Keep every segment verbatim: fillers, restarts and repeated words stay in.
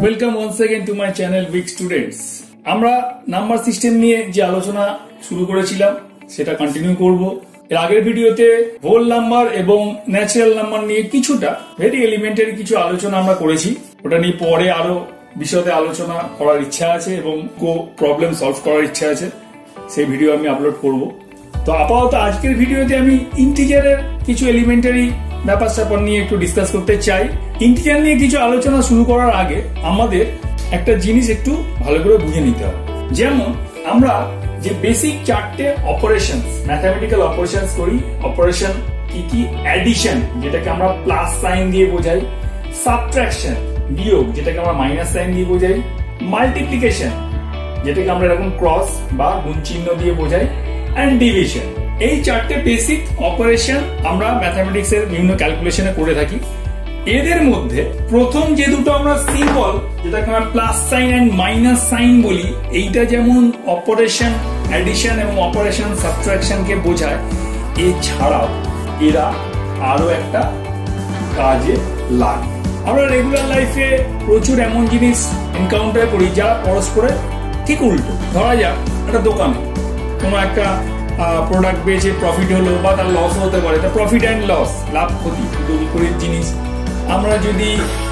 Welcome once again to my channel weak students. আমরা number system নিয়ে যে আলোচনা শুরু করেছিলাম সেটা কন্টিনিউ করব। এর আগের ভিডিওতে হোল নাম্বার এবং ন্যাচারাল নাম্বার নিয়ে কিছুটা ভেরি এলিমেন্টারি কিছু আলোচনা আমরা করেছি। ওটা নিয়ে পরে আরো বিশদে আলোচনা করার ইচ্ছা আছে এবং কো প্রবলেম সলভ করার ইচ্ছা আছে, সেই ভিডিও আমি আপলোড করব। তো আপাতত আজকের ভিডিওতে আমি ইন্টিজারের কিছু এলিমেন্টারি ব্যাপার স্যাপার নিয়ে একটু ডিসকাস করতে চাই। ইন্টিজার নিয়ে কিছু আলোচনা শুরু করার আগে আমাদের একটা জিনিস একটু ভালো করে বুঝে নিতে হবে। যেমন আমরা যে বেসিক চারটে অপারেশন ম্যাথমেটিক্যাল অপারেশন করি, অপারেশন কি কি? অ্যাডিশন, যেটাকে আমরা প্লাস সাইন দিয়ে বোঝাই, সাবট্রাকশন বিয়োগ, যেটাকে আমরা মাইনাস সাইন দিয়ে বোঝাই, মাল্টিপ্লিকেশন, যেটাকে আমরা এরকম ক্রস বা গুণ চিহ্ন দিয়ে বোঝাই, এন্ড ডিভিশন। এই চারটে বেসিক অপারেশন আমরা ম্যাথমেটিক্স এর বিভিন্ন ক্যালকুলেশনে করে থাকি। এদের মধ্যে প্রথম যে দুটো আমরা সিম্বল, যেটাকে আমরা plus sign and minus sign বলি, এইটা যেমন অপারেশন অ্যাডিশন এবং অপারেশন সাবট্রাকশন কে বোঝায়, এছাড়াও এরা আরো একটা কাজে লাগে। আমরা রেগুলার লাইফে প্রচুর এমন জিনিস এনকাউন্টার করি যা পরস্পরের ঠিক উল্টো। ধরা যাক একটা দোকানে কোনো একটা প্রোডাক্ট বেচে প্রফিট হলো বা তার লস হতে পারে, তা প্রফিট অ্যান্ড লস, লাভ ক্ষতি দুটো বিপরীত জিনিস। আমরা যদি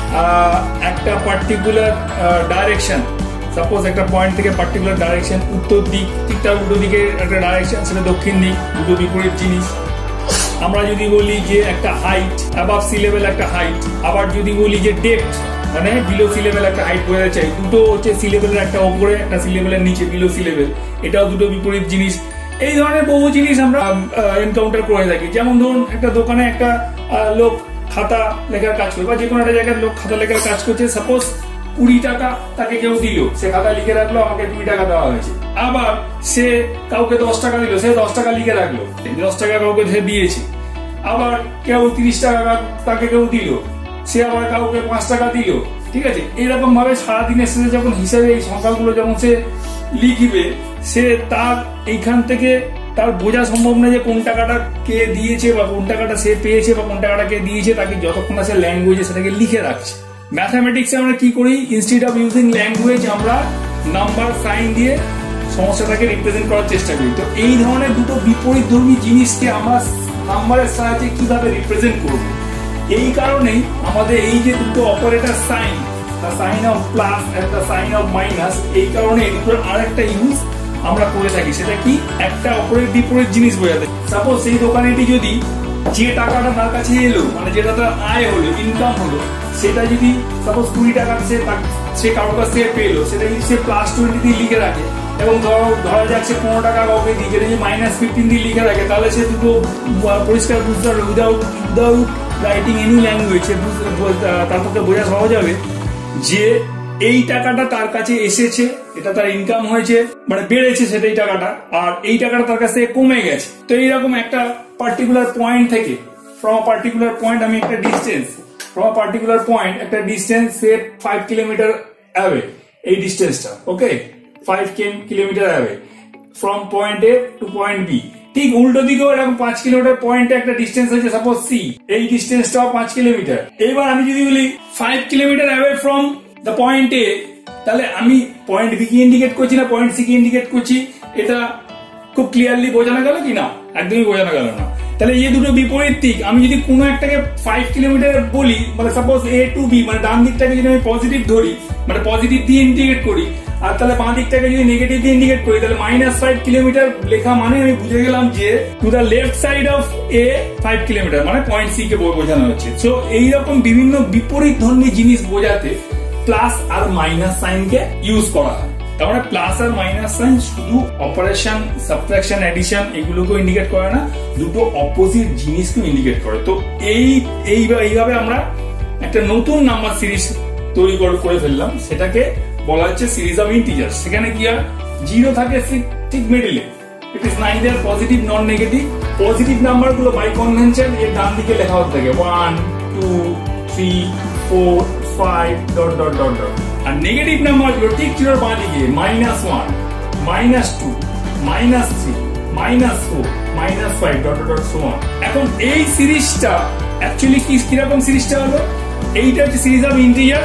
একটা পার্টিকুলার ডাইরেকশন, সাপোজ একটা পয়েন্ট থেকে পার্টিকুলার ডাইরেকশন উত্তর দিক, ঠিক তার উল্টো দিকে একটা ডাইরেকশন, সেটা দক্ষিণ দিক, দুটো বিপরীত জিনিস। আমরা যদি বলি যে একটা হাইট অ্যাবাভ সি লেভেল একটা হাইট, আবার যদি বলি যে ডেপথ মানে বিলো সি লেভেল একটা হাইট বোঝাতে চাই, দুটো হচ্ছে সি লেভেলের একটা উপরে একটা সি লেভেলের নিচে, বিলো সি লেভেল, এটাও দুটো বিপরীত জিনিস। এই ধরনের বহু জিনিস আমরা এনকাউন্টার করে থাকি। যেমন ধরুন একটা দোকানে একটা লোক খাতা লেখার কাজ করে, বা যে কোনো একটা জায়গায় লোক খাতা লেখার কাজ করছে, সাপোজ কুড়ি টাকা তাকে কেউ দিল, সে খাতা লিখে রাখলো, আমাকে কুড়ি টাকা দেওয়া হয়েছে। আবার সে কাউকে দশ টাকা দিল, সে দশ টাকা লিখে রাখলো, দশ টাকা কাউকে সে দিয়েছে। আবার কেউ তিরিশ টাকা তাকে কেউ দিল, সে আবার কাউকে পাঁচ টাকা দিল। ঠিক আছে, এইরকম ভাবে সারাদিনের শেষে যখন হিসাবে এই সংখ্যাগুলো যখন সে লিখবে, সে তার এইখান থেকে তার বোঝা সম্ভব না যে কোন টাকাটা কে দিয়েছে বা কোন টাকাটা সে পেয়েছে বা কোন টাকাটা কে দিয়েছে, তাকে যতক্ষণ না সে ল্যাঙ্গুয়েজে সেটাকে লিখে রাখছে। ম্যাথামেটিক্সে আমরা কি করি, ইনস্টিড অফ ইউজিং ল্যাঙ্গুয়েজ আমরা নাম্বার সাইন দিয়ে সমস্যাটাকে রিপ্রেজেন্ট করার চেষ্টা করি। তো এই ধরনের দুটো বিপরীত ধর্মী জিনিসকে আমরা নাম্বারের সাহায্যে কিভাবে রিপ্রেজেন্ট করব, এই কারণেই আমাদের এই যে দুটো operator sign, the sign of plus and the sign of minus, এই কারণে এই দুটোর আরেকটা ইউজ আমরা করে থাকি। সেটা কি? একটা অপরের বিপরীত জিনিস বোঝাতে। সাপোজ সেই দোকানেটি যদি যে টাকাটা তার কাছে এলো, মানে যেটা তার আয় হলো, ইনকাম হলো, সেটা যদি সাপোজ কুড়ি টাকা সে সে কারোর কাছ থেকে পেলো, সেটা যদি সে প্লাস টোয়েন্টি দিয়ে লিখে রাখে, এবং ধরো ধরা যাক সে পনেরো টাকা কাউকে দিয়ে যদি মাইনাস ফিফটিন দিয়ে লিখে রাখে, তাহলে সে দুটো পরিষ্কার বুঝতে পারবে without without writing any language. তার পক্ষে বোঝা সহজ হবে যে এই টাকাটা তার কাছে এসেছে, এটা তার ইনকাম হয়েছে, মানে বেড়েছে সেটাই টাকাটা, আর এই টাকাটা তার কাছ থেকে কমে গেছে। তো এইরকম একটা পার্টিকুলার পয়েন্ট থেকে, ফ্রম আ পার্টিকুলার পয়েন্ট, আমি একটা distance, from a particular point একটা distance say five kilometre away, এই ডিস্টেন্সটা okay, five kilometre away from point A to point B. ঠিক উল্টো দিকেও এরকম পাঁচ কিলোমিটার পয়েন্টে একটা ডিস্টেন্স আছে, সাপোজ সি, এই ডিস্টেন্সটাও পাঁচ কিলোমিটার। এবার আমি যদি বলি five kilometre away from the point A, তাহলে আমি পয়েন্ট বি কে ইন্ডিকেট করছি না পয়েন্ট সি কে ইন্ডিকেট করছি, এটা খুব ক্লিয়ারলি বোঝানো গেল কি না? একদমই বোঝানো গেল না। তাহলে এই দুটো বিপরীত দিক, আমি যদি কোনো একটাকে ফাইভ কিলোমিটার বলি, মানে সাপোজ এ টু বি, মানে ডান দিকটাকে যদি আমি পজিটিভ ধরি, মানে পজিটিভ দিয়ে ইন্ডিকেট করি, আর তাহলে বাঁ দিকটাকে যদি নেগেটিভ দিয়ে ইন্ডিকেট করি, তাহলে মাইনাস ফাইভ কিলোমিটার লেখা মানে আমি বুঝে গেলাম যে to the left side of A five kilometre, মানে পয়েন্ট সি কে বোঝানো হচ্ছে। সো এইরকম বিভিন্ন বিপরীত ধর্মী জিনিস বোঝাতে প্লাস আর মাইনাস সাইন কে ইউজ করা হয়। তার মানে প্লাস আর মাইনাস সাইন শুধু অপারেশন সাবট্রাকশন অ্যাডিশন এগুলোকে ইন্ডিকেট করে না, দুটো অপোজিট জিনিসকে ইন্ডিকেট করে। তো এই এইভাবে আমরা একটা নতুন নাম্বার সিরিজ তৈরি করে ফেললাম, সেটাকে বলা হচ্ছে সিরিজ অফ ইন্টিজার্স। সেখানে কি আর জিরো থাকে ঠিক মিডলে, it is neither positive non negative. Positive number গুলো বাই কনভেনশন এর ডান দিকে লেখা হতে থাকে, one two three four five dot dot dot dot. আর নেগেটিভ নাম্বার গুলো ঠিক জিরোর বাঁ দিকে, minus one, minus two, minus three, minus four, minus five dot dot dot so on. এখন এই সিরিজটা অ্যাকচুয়ালি কি কিরকম সিরিজটা হলো, এইটা হচ্ছে সিরিজ অফ ইন্টিজার্স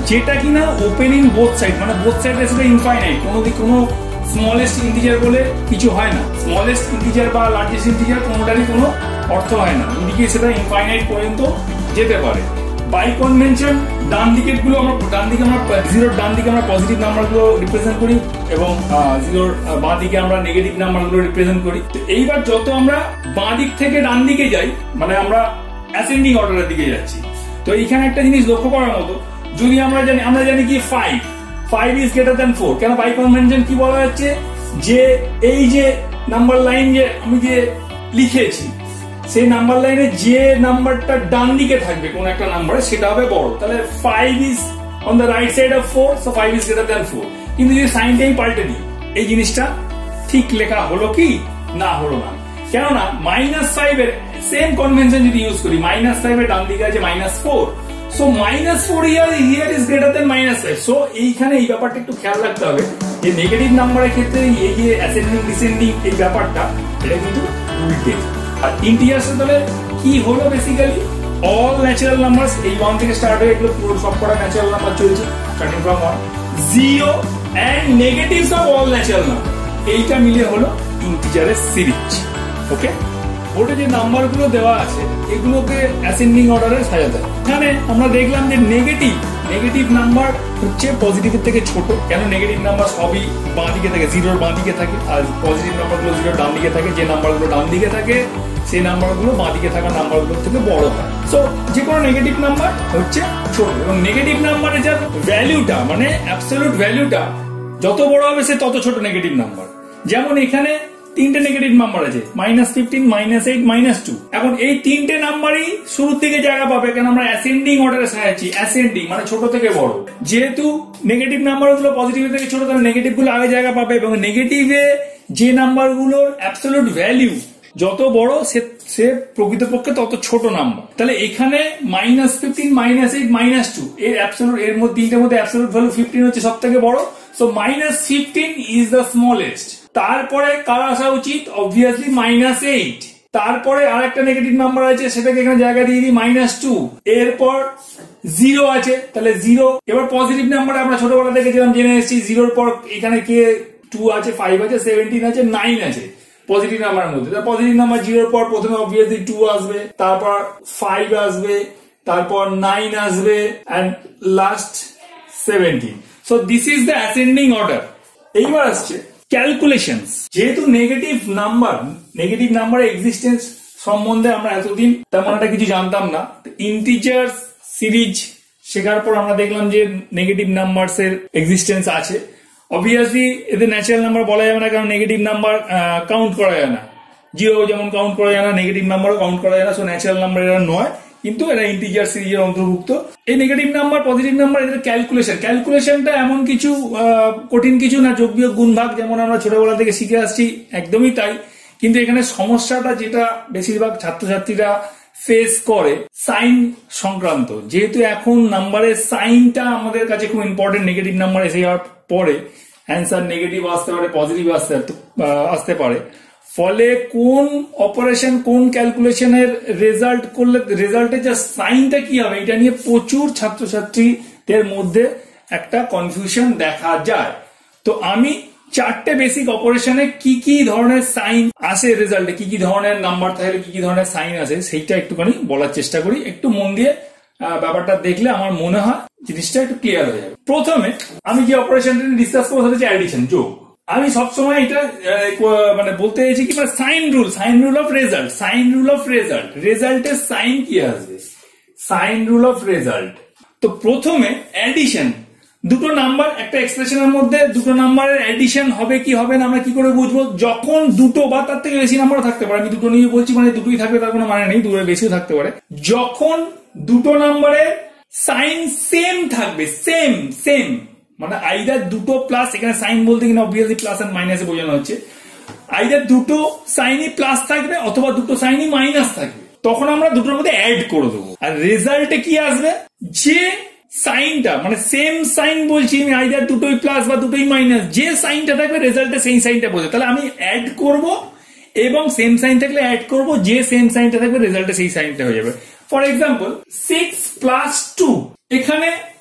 যেটা কিনা ওপেন ইন বোথ সাইড, মানে বোথ সাইডে সেটা ইনফাইনাইট, কোনো দিক কোনো স্মলেস্ট ইন্টিজার বলে কিছু হয় না, স্মলেস্ট ইন্টিজার বা লার্জেস্ট ইন্টিজার কোনোটারই কোনো অর্থ হয় না, দুদিকে সেটা ইনফাইনাইট পর্যন্ত যেতে পারে। বাই কনভেনশন ডান দিকের গুলো আমরা ডান দিকে আমরা জিরোর ডান দিকে আমরা পজিটিভ নাম্বার গুলো রিপ্রেজেন্ট করি এবং জিরোর বাঁ দিকে আমরা নেগেটিভ নাম্বার গুলো রিপ্রেজেন্ট করি। এইবার যত আমরা বাঁ দিক থেকে ডান দিকে যাই, মানে আমরা অ্যাসেন্ডিং অর্ডারের দিকে যাচ্ছি, তো এইখানে একটা জিনিস লক্ষ্য করার মতো, যদি আমরা জানি আমরা জানি কি five five is greater than four, কেন বাই কনভেনশন কি বলা যাচ্ছে যে এই যে নাম্বার লাইন যে আমি যে লিখেছি সেই নাম্বার লাইনে যে নাম্বারটা ডান দিকে থাকবে কোন একটা নাম্বারে সেটা হবে বড়, তাহলে five is on the right side of four, so five is greater than four. কিন্তু যদি সাইনটাই পাল্টে দিই এই জিনিসটা ঠিক লেখা হলো কি না হলো না, কেননা মাইনাস ফাইভ এর সেম কনভেনশন যদি ইউজ করি, মাইনাস ফাইভ এর ডান দিকে আছে minus four, so minus four here here is greater than minus five. So এইখানে এই ব্যাপারটা একটু খেয়াল রাখতে হবে যে নেগেটিভ নাম্বারের ক্ষেত্রে এই যে অ্যাসেন্ডিং ডিসেন্ডিং এই ব্যাপারটা এটা কিন্তু উল্টে। আর ইন্টিজার্স তাহলে কি হলো বেসিক্যালি অল ন্যাচারাল নাম্বারস, এই ওয়ান থেকে স্টার্ট হয়ে এগুলো পুরো সবকটা ন্যাচারাল নাম্বার চলছে starting from one, zero and negatives of all natural number, এইটা মিলে হলো ইন্টিজারের সিরিজ। ওকে, ওটা যে নাম্বার গুলো দেওয়া আছে এগুলোকে অ্যাসেন্ডিং অর্ডারে সাজাতে হবে। এখানে আমরা দেখলাম যে নেগেটিভ নেগেটিভ নাম্বার হচ্ছে পজিটিভের থেকে ছোট, কেন নেগেটিভ নাম্বার সবই বাঁ দিকে থাকে, জিরোর বাঁ দিকে থাকে, আর পজিটিভ নাম্বারগুলো জিরোর ডান দিকে থাকে, যে নাম্বারগুলো ডান দিকে থাকে সেই নাম্বারগুলো বাঁ দিকে থাকা নাম্বারগুলোর থেকে বড় হয়। সো যে কোনো নেগেটিভ নাম্বার হচ্ছে ছোট, এবং নেগেটিভ নাম্বারে যার ভ্যালুটা মানে অ্যাবসলিউট ভ্যালুটা যত বড় হবে সে তত ছোট নেগেটিভ নাম্বার। যেমন এখানে তিনটে নেগেটিভ নাম্বার আছে, minus fifteen, minus eight, minus two. এখন এই তিনটে নাম্বারই শুরুর দিকে জায়গা পাবে, কেন আমরা অ্যাসেন্ডিং অর্ডারে সাজাচ্ছি, অ্যাসেন্ডিং মানে ছোট থেকে বড়। যেহেতু নেগেটিভ নাম্বার গুলো পজিটিভ থেকে ছোট, তাহলে নেগেটিভ গুলো আগে জায়গা পাবে, এবং নেগেটিভে যে নাম্বার গুলোর অ্যাবসলিউট ভ্যালু যত বড় সে সে প্রকৃতপক্ষে তত ছোট নাম্বার। তাহলে এখানে minus fifteen, minus eight, minus two এর অ্যাবসলিউট এর মধ্যে তিনটের মধ্যে অ্যাবসলিউট ভ্যালু ফিফটিন হচ্ছে সব থেকে বড়, so minus fifteen is the smallest. তারপরে কার আসা উচিত, অবভিয়াসলি মাইনাস এইট। তারপরে আর একটা নেগেটিভ নাম্বার আছে, সেটাকে এখানে জায়গা দিয়ে দিই মাইনাস টু। এরপর জিরো আছে, তাহলে জিরো। এবার পজিটিভ নাম্বার আমরা ছোটবেলা থেকে যেরকম জেনে এসেছি, জিরোর পর এখানে কে টু আছে, ফাইভ আছে, সেভেন্টিন আছে, নাইন আছে পজিটিভ নাম্বারের মধ্যে। পজিটিভ নাম্বার জিরোর পর প্রথমে অবভিয়াসলি টু আসবে, তারপর ফাইভ আসবে, তারপর নাইন আসবে, and last seventeen. So this is the ascending order. এইবার আসছে ক্যালকুলেশনস। যেহেতু নেগেটিভ নাম্বার নেগেটিভ নাম্বারের এক্সিস্টেন্স সম্বন্ধে আমরা এতদিন তেমন একটা কিছু জানতাম না, ইন্টিজার্স সিরিজ শেখার পর আমরা দেখলাম যে নেগেটিভ নাম্বারস এর এক্সিস্টেন্স আছে। অবভিয়াসলি এদের ন্যাচারাল নাম্বার বলা যাবে না, কারণ নেগেটিভ নাম্বার কাউন্ট করা যায় না, জিরো যেমন কাউন্ট করা যায় না, নেগেটিভ নাম্বারও কাউন্ট করা যায় না, সো ন্যাচারাল নাম্বার এরা নয়, কিন্তু এরা ইন্টিজার সিরিজের অন্তর্ভুক্ত। এই নেগেটিভ নাম্বার পজিটিভ নাম্বার এদের ক্যালকুলেশন ক্যালকুলেশনটা এমন কিছু কঠিন কিছু না, যোগ বিয়োগ গুণ ভাগ যেমন আমরা ছোটবেলা থেকে শিখে আসছি একদমই তাই। কিন্তু এখানে সমস্যাটা যেটা বেশিরভাগ ছাত্রছাত্রীরা ফেস করে সাইন সংক্রান্ত, যেহেতু এখন নাম্বারের সাইনটা আমাদের কাছে খুব ইম্পর্টেন্ট। নেগেটিভ নাম্বার এসে যাওয়ার পরে অ্যান্সার নেগেটিভ আসতে পারে, পজিটিভ আসতে আসতে পারে, ফলে কোন অপারেশন কোন ক্যালকুলেশনের রেজাল্ট করলে রেজাল্টের যে সাইনটা কি হবে এটা নিয়ে প্রচুর ছাত্রছাত্রীদের মধ্যে একটা কনফিউশন দেখা যায়। তো আমি চারটে বেসিক অপারেশনে কি কি ধরনের সাইন আসে রেজাল্টে, কি কি ধরনের নাম্বার থাকলে কি কি ধরনের সাইন আসে সেইটা একটুখানি বলার চেষ্টা করি। একটু মন দিয়ে ব্যাপারটা দেখলে আমার মনে হয় জিনিসটা একটু ক্লিয়ার হয়ে যাবে। প্রথমে আমি যে অপারেশনটা ডিসকাস করবো সেটা হচ্ছে অ্যাডিশন, যোগ। আমি সবসময় এটা মানে বলতে চাইছি কি, মানে sign rule sign rule of result sign rule of result রেজাল্টের সাইন কি আসবে, সাইন রুল অফ রেজাল্ট। তো প্রথমে অ্যাডিশন, দুটো নাম্বার একটা এক্সপ্রেশনের মধ্যে দুটো নাম্বারের অ্যাডিশন হবে কি হবে না আমরা কি করে বুঝবো, যখন দুটো বা তার থেকে বেশি নাম্বারও থাকতে পারে, আমি দুটো নিয়ে বলছি মানে দুটোই থাকবে তার কোনো মানে নেই, দুটো বেশিও থাকতে পারে, যখন দুটো নাম্বারের সাইন সেম থাকবে, সেম সেম মানে আইদার দুটো প্লাস, এখানে সাইন বলতে কিনা অবভিয়াসলি প্লাস এন্ড মাইনাসে বোঝানো হচ্ছে, আইদার দুটো সাইনই প্লাস থাকবে অথবা দুটো সাইনই মাইনাস থাকবে, তখন আমরা দুটোর মধ্যে অ্যাড করে দেবো। আর রেজাল্টে কি আসবে, যে সাইনটা মানে সেম সাইন বলছি আমি, আইদার দুটোই প্লাস বা দুটোই মাইনাস, যে সাইনটা থাকবে রেজাল্টে সেই সাইনটা বোঝে, তাহলে আমি অ্যাড করব এবং সেম সাইন থাকলে অ্যাড করব, যে সেম সাইনটা থাকবে রেজাল্টে সেই সাইনটা হয়ে যাবে। For example six plus two, এখানে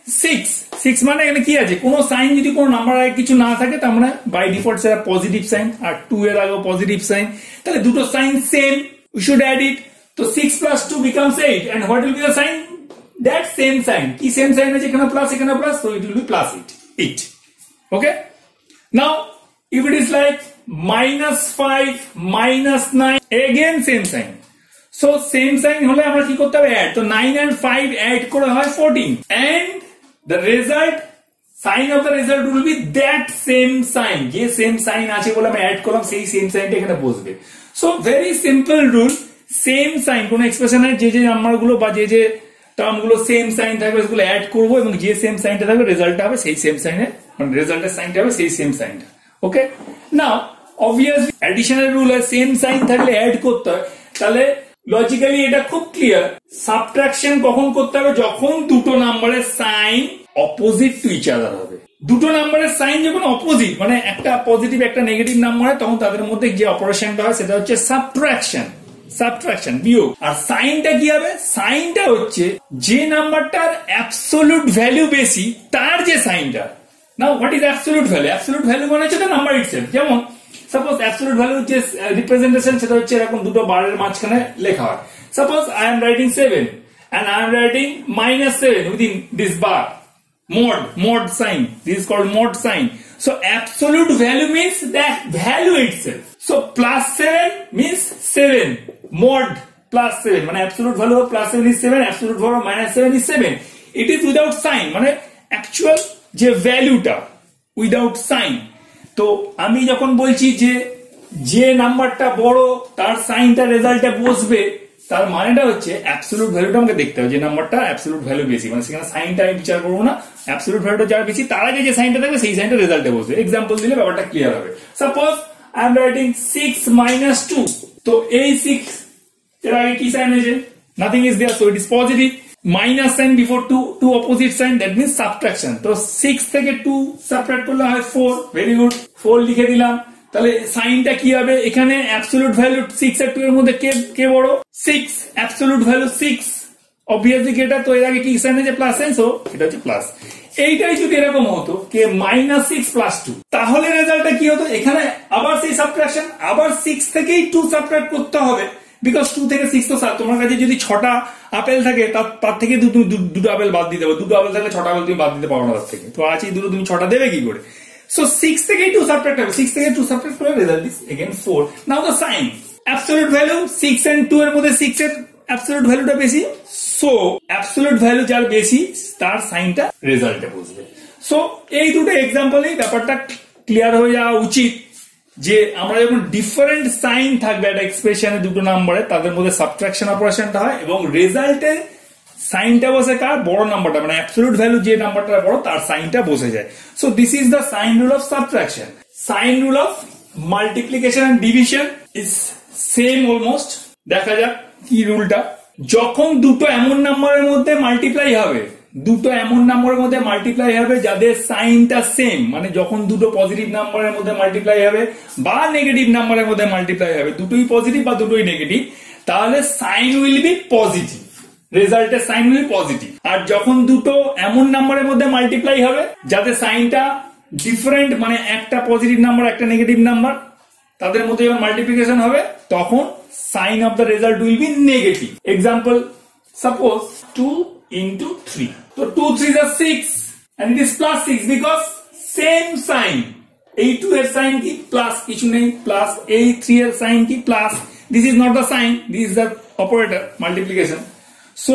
সিক্স সিক্স মানে এখানে কি আছে, কোনো সাইন যদি কোনো নাম্বার আগে কিছু না থাকে তার মানে বাই ডিফল্ট সেটা পজিটিভ সাইন, আর টু এর আগে পজিটিভ সাইন, তাহলে দুটো sign same, we should add it. তো six plus two becomes eight, and what will be the sign? That same sign. কি সেম সাইন আছে, এখানে প্লাস এখানে plus, so it will be plus eight. eight. Okay? Now, if it is like minus five, minus nine, again same sign. So same sign হলে আমরা কি করতে হবে? Add. তো nine and five add করে হয় fourteen. And the result, sign of the result will be that same sign. যে same sign আছে বলে আমি add করলাম, সেই same signটা এখানে বসবে। So very simple rule, same sign কোন এক্সপ্রেশনের যে যে নাম্বারগুলো বা যে যে টার্মগুলো সেম সাইন থাকবে সেগুলো অ্যাড করব, এবং যে সেম সাইনটা থাকবে রেজাল্টটা হবে সেই সেম সাইনে, মানে রেজাল্টের সাইনটা হবে সেই সেম সাইনটা। ওকে, নাও অবভিয়াসলি অ্যাডিশনের রুল হয় সেম সাইন থাকলে অ্যাড করতে হয়, তাহলে লজিক্যালি এটা খুব ক্লিয়ার। সাবট্রাকশন কখন করতে হবে? যখন দুটো নাম্বারের sign opposite to each other হবে। দুটো নাম্বারের সাইন যখন অপোজিট, মানে একটা পজিটিভ একটা নেগেটিভ নাম্বার হয়, তখন তাদের মধ্যে যে অপারেশনটা হয় সেটা হচ্ছে সাবট্রাকশন। সাবট্রাকশন বিয়োগ। আর সাইনটা কি হবে? সাইনটা হচ্ছে যে নাম্বারটার অ্যাবসোলুট ভ্যালু বেশি তার যে সাইনটা। Now what is absolute value? Absolute value মানে হচ্ছে নাম্বার ইটসেলফ। যেমন সাপোজ অ্যাবসোলুট ভ্যালু যে রিপ্রেজেন্টেশন সেটা হচ্ছে এরকম দুটো বারের মাঝখানে লেখা হয়। Suppose I am writing seven and I am writing minus seven within this bar. Mod, mod sign. This is called mod sign. So absolute value means that value itself. So plus seven means seven. Mod plus seven. মানে absolute value of plus seven is seven. Absolute value of minus seven is seven. It is without sign. মানে actual যে ভ্যালুটা without sign. তো আমি যখন বলছি যে যে নাম্বারটা বড় তার সাইনটা রেজাল্টে বসবে, তার মানেটা হচ্ছে অ্যাবসলিউট ভ্যালুটা আমাকে দেখতে হবে, যে নাম্বারটা অ্যাবসলিউট ভ্যালু বেশি, মানে সেখানে সাইনটা আমি বিচার করবো না, অ্যাবসলিউট ভ্যালুটা যার বেশি তার আগে যে সাইনটা থাকবে সেই সাইনটা রেজাল্টে বসবে। এক্সাম্পল দিলে ব্যাপারটা ক্লিয়ার হবে। Suppose I am writing six minus two, তো এই সিক্স এর আগে কি সাইন আছে? Nothing is there, so it is positive. Minus sign before two, two opposite sign, that means subtraction. তো সিক্স থেকে টু সাবট্রাক্ট করলে হয় ফোর। ভেরি গুড, ফোর লিখে দিলাম। তাহলে সাইনটা কি হবে? এখানে অ্যাবসলিউট ভ্যালু সিক্স আর টু এর মধ্যে কে কে বড়? Six. Absolute value six, obviously এটা তো এর আগে কি সাইন আছে? প্লাস সাইন, সো এটা হচ্ছে প্লাস। এইটাই যদি এরকম হতো কে মাইনাস সিক্স প্লাস টু, তাহলে রেজাল্টটা কি হতো? এখানে আবার সেই সাবট্রাকশন, আবার সিক্স থেকেই টু সাবট্রাক্ট করতে হবে, বিকজ টু থেকে সিক্স তো তোমার কাছে যদি ছটা আপেল থাকে তার থেকে দুটো আপেল বাদ দিতে হবে। দুটো আপেল থাকলে ছটা আপেল তুমি বাদ দিতে পারো না তার থেকে, তো আছে দুটো, তুমি ছটা দেবে কি করে? So six থেকে two subtract হবে, six থেকে two subtract করে result is again four. Now the sign, absolute value six and two এর মধ্যে six এর absolute value টা বেশি, so absolute value যার বেশি তার সাইনটা রেজাল্টে বসবে। সো এই দুটো এক্সাম্পলেই ব্যাপারটা ক্লিয়ার হয়ে যাওয়া উচিত, যে আমরা যখন ডিফারেন্ট সাইন থাকবে একটা এক্সপ্রেশনে দুটো নাম্বারে, তাদের মধ্যে সাবট্রাকশন অপারেশনটা হয় এবং রেজাল্টে সাইনটা বসে কার? বড় নাম্বারটা, মানে অ্যাবসলিউট ভ্যালু যে নাম্বারটা বড় তার সাইনটা বসে যায়। So this is the sign rule of subtraction. Sign rule of multiplication and division is same almost. দেখা যাক কি রুলটা। যখন দুটো এমন নাম্বারের মধ্যে মাল্টিপ্লাই হবে, দুটো এমন নাম্বারের মধ্যে মাল্টিপ্লাই হবে যাদের সাইনটা সেম, মানে যখন দুটো পজিটিভ নাম্বারের মধ্যে মাল্টিপ্লাই হবে বা নেগেটিভ নাম্বারের মধ্যে মাল্টিপ্লাই হবে, দুটোই পজিটিভ বা দুটোই নেগেটিভ, তাহলে সাইন উইল বি পজিটিভ, রেজাল্টের সাইন উইল পজিটিভ। আর যখন দুটো এমন নাম্বারের মধ্যে মাল্টিপ্লাই হবে যাতে সাইনটা ডিফারেন্ট, মানে একটা পজিটিভ নাম্বার একটা নেগেটিভ নাম্বার, তাদের মধ্যে যখন মাল্টিপ্লিকেশন হবে তখন sign of the result will be negative. Example, suppose two into three, তো টু থ্রি আর six and it is plus six because same sign. এই টু এর সাইন কি? প্লাস, কিছু নেই, প্লাস। এই থ্রি এর সাইন কি? Plus. This is not the sign, this is the operator multiplication. So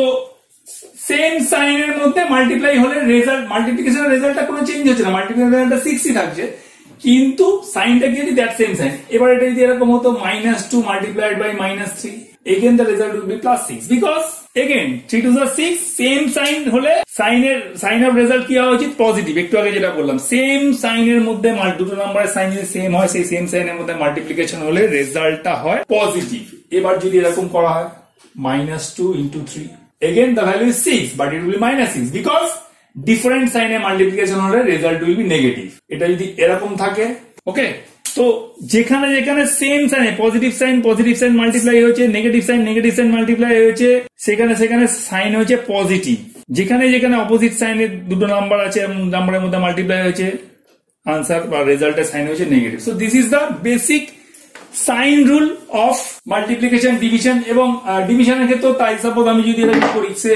same সাইনের মধ্যে মাল্টিপ্লাই হলে রেজাল্ট, মাল্টিপ্লিকেশনের রেজাল্টটা কোনো চেঞ্জ হচ্ছে না, মাল্টিপ্লিকেশন রেজাল্টটা সিক্সই থাকছে, কিন্তু সাইনটা কি? That same sign. এবার এটা যদি এরকম হতো minus two multiplied by minus three, again the result will be plus six, because again three two the six, same sign হলে সাইনের সাইন অফ রেজাল্ট কি হওয়া উচিত? পজিটিভ। একটু আগে যেটা বললাম, সেম সাইনের মধ্যে দুটো নাম্বারের সাইন যদি সেম হয়, সেই সেম সাইনের মধ্যে মাল্টিপ্লিকেশন হলে রেজাল্টটা হয় পজিটিভ। এবার যদি এরকম করা হয় minus two into three, again the value is six but it will be minus six because different sign এ multiplication হলে result will be negative. এটা যদি এরকম থাকে, ওকে, তো যেখানে যেখানে same sign positive sign positive sign multiply হয়েছে, negative sign negative sign multiply হয়েছে, সেখানে সেখানে সাইন হয়েছে পজিটিভ। যেখানে যেখানে অপোজিট সাইনের দুটো নাম্বার আছে, নাম্বারের মধ্যে মাল্টিপ্লাই হয়েছে, আনসার বা রেজাল্টের সাইন হয়েছে negative. So this is the basic sign rule of multiplication division. এবং ডিভিশনের ক্ষেত্রে তাই সাপোজ আমি যদি এটা করি say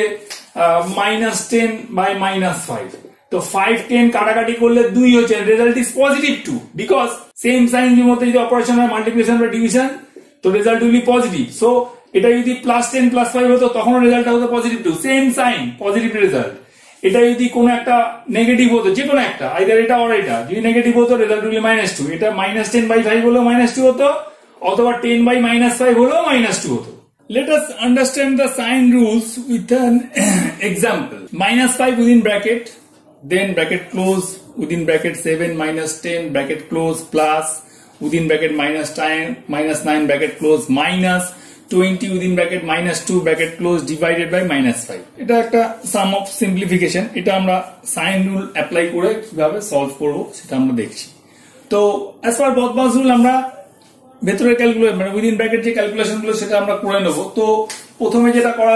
minus ten by minus five, তো ফাইভ টেন কাটাকাটি করলে দুই হচ্ছে, result is positive two, because same sign এর মধ্যে যদি অপারেশন হয় মাল্টিপ্লিকেশন বা ডিভিশন, তো রেজাল্ট উইল বি পজিটিভ। সো এটা যদি প্লাস টেন প্লাস ফাইভ হতো তখন রেজাল্টটা হতো positive two, same sign positive result. এটা যদি কোনো একটা নেগেটিভ হতো, যে কোনো একটা আইদার এটা অর এটা, যদি নেগেটিভ হতো রেজাল্ট উইল মাইনাস টু। এটা মাইনাস টেন বাই ফাইভ হলেও মাইনাস টু হতো, অথবা টেন বাই মাইনাস ফাইভ হলেও মাইনাস টু হতো। Let us understand the sign rules with an example. Minus five within bracket, then bracket close, within bracket seven minus ten bracket close, plus within bracket minus nine minus nine bracket close, minus twenty within bracket minus two bracket close, divided by minus five. এটা একটা sum of simplification. এটা আমরা sign rule apply করে কিভাবে solve করব সেটা আমরা দেখছি। তো as per Bodmas rule আমরা ভেতরের ক্যালকুলেশন মানে উইদিন ব্র্যাকেট যে ক্যালকুলেশন গুলো সেটা আমরা করে নেব। তো প্রথমে যেটা করা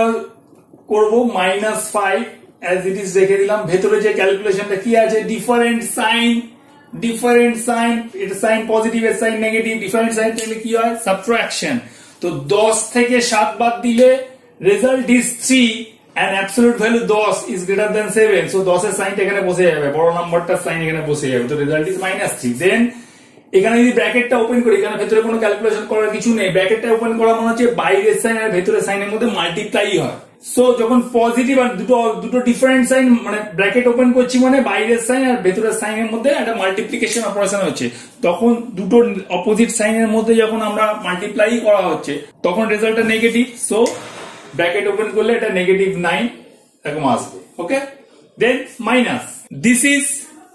করব minus five as it is রেখে দিলাম। ভেতরে যে ক্যালকুলেশনটা কি আছে, ডিফারেন্ট সাইন ডিফারেন্ট সাইন, এটা সাইন পজিটিভ এর সাইন নেগেটিভ, ডিফারেন্ট সাইন তাহলে কি হয় সাবট্রাকশন। তো দশ থেকে সাত বাদ দিলে result is three and absolute value দশ is greater than seven, so দশ এর সাইনটা এখানে বসে যাবে, বড় নাম্বারটার সাইন এখানে বসে যাবে, তো result is minus three. Then এখানে যদি ব্র্যাকেটটা ওপেন করি, এখানে ভেতরে কোনো ক্যালকুলেশন করার কিছু নেই, ব্র্যাকেটটা ওপেন করা মানে হচ্ছে বাইরের সাইন আর ভেতরের সাইনের মধ্যে মাল্টিপ্লাই হয়। সো যখন পজিটিভ আর দুটো দুটো ডিফারেন্ট সাইন মানে ব্র্যাকেট ওপেন করছি মানে বাইরের সাইন আর ভেতরের সাইনের মধ্যে একটা মাল্টিপ্লিকেশন অপারেশন হচ্ছে, তখন দুটো অপোজিট সাইনের মধ্যে যখন আমরা মাল্টিপ্লাই করা হচ্ছে তখন রেজাল্টটা নেগেটিভ। সো ব্র্যাকেট ওপেন করলে এটা নেগেটিভ নাইন এরকম আসবে। Okay, then minus, this is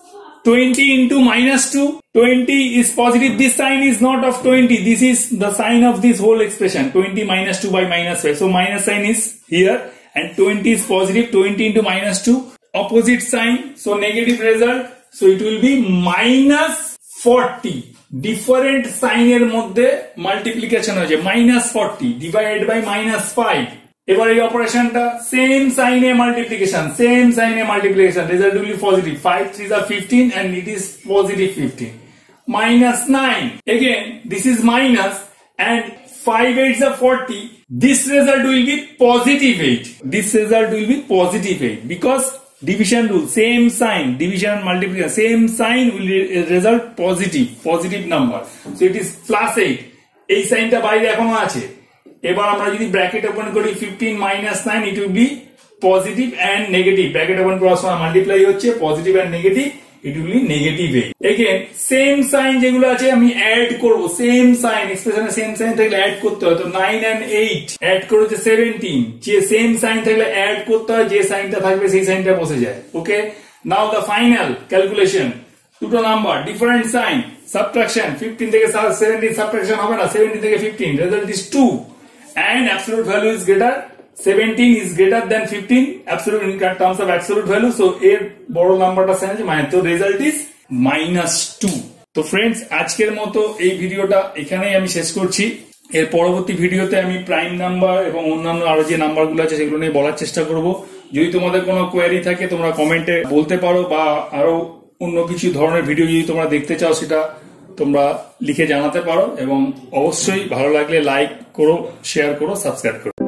twenty into minus two. twenty is positive. This sign is not of twenty. This is the sign of this whole expression. twenty minus two by minus five. So minus sign is here and twenty is positive. twenty into minus two. Opposite sign. So negative result. So it will be minus forty. Different sign এর মধ্যে multiplication হয়েছে minus forty divided by minus five. এবার এই অপারেশনটা same সাইনে multiplication, same সাইনে multiplication, result will be positive. Five threes are fifteen and it is positive fifteen. Minus nine, again this is minus and five eights are forty. This result will be positive eight. This result will be positive eight because division rule, same sign, division and multiplication, same sign will result positive, positive number. So it is plus eight. এই সাইনটা বাইরে এখনো আছে। এবার আমরা যদি bracket open করি fifteen minus nine, it will be positive and negative. Bracket open করার সময় মাল্টিপ্লাই হচ্ছে positive and negative, it will be negative eight. Again same sign যেগুলো আছে আমি অ্যাড করব, সেম সাইন এক্সপ্রেশনে সেম সাইন থাকলে অ্যাড করতে হয়। তো নাইন এন্ড এইট অ্যাড করে হচ্ছে সেভেন্টিন, যে সেম সাইন থাকলে অ্যাড করতে হয়, যে সাইনটা থাকবে সেই সাইনটা বসে যায়। Okay, now the final calculation, দুটো number different sign, subtraction, fifteen থেকে সেভেন্টিন সাবট্রাকশন হবে না, সেভেন্টিন থেকে fifteen, result is two and absolute value is greater, seventeen is greater than fifteen, absolute in terms of absolute value, so এর বড় নাম্বারটা sign আছে মানে, তো রেজাল্ট ইজ মাইনাস টু। তো ফ্রেন্ডস, আজকের মতো এই ভিডিওটা এখানেই আমি শেষ করছি। এর পরবর্তী ভিডিওতে আমি প্রাইম নাম্বার এবং অন্যান্য আরো যে নাম্বারগুলো আছে সেগুলো নিয়ে বলার চেষ্টা করব। যদি তোমাদের কোনো কোয়েরি থাকে তোমরা কমেন্টে বলতে পারো, বা আরো অন্য কিছু ধরনের ভিডিও যদি তোমরা দেখতে চাও সেটা তোমরা লিখে জানাতে পারো, এবং অবশ্যই ভালো লাগলে লাইক করো, শেয়ার করো, সাবস্ক্রাইব করো।